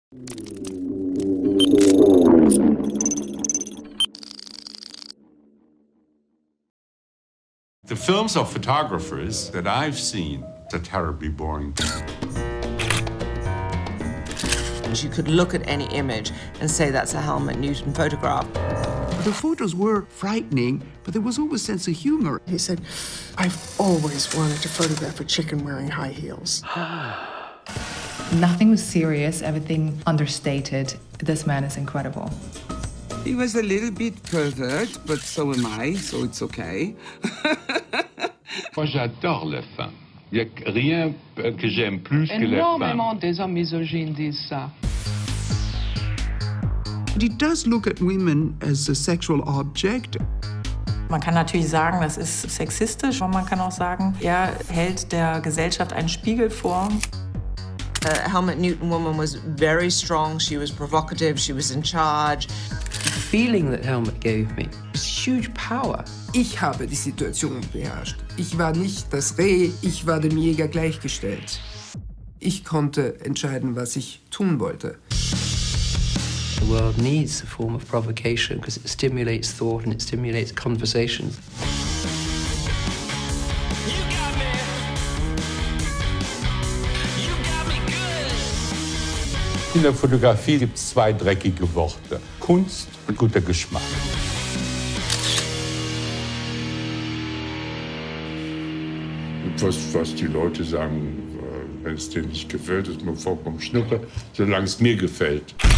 The films of photographers that I've seen are terribly boring. You could look at any image and say that's a Helmut Newton photograph. The photos were frightening, but there was always a sense of humor. He said, I've always wanted to photograph a chicken wearing high heels. Nothing was serious, everything understated. This man is incredible. He was a little bit pervert, but so am I, so it's okay. Moi, j'adore les femmes. Il n'y a rien que j'aime plus que les femmes. Énormément des hommes misogynes disent ça. But he does look at women as a sexual object. Man kann natürlich sagen, das ist sexistisch, aber man kann auch sagen, er hält der Gesellschaft einen Spiegel vor. The Helmut Newton woman was very strong, she was provocative, she was in charge. The feeling that Helmut gave me was huge power. Ich habe die Situation beherrscht. Ich war nicht das Reh, ich war dem Jäger gleichgestellt. Ich konnte entscheiden, was ich tun wollte. The world needs a form of provocation because it stimulates thought and it stimulates conversations. In der Fotografie gibt es zwei dreckige Worte: Kunst und guter Geschmack. Was die Leute sagen, wenn es denen nicht gefällt, ist mir vollkommen schnuppe, solange es mir gefällt.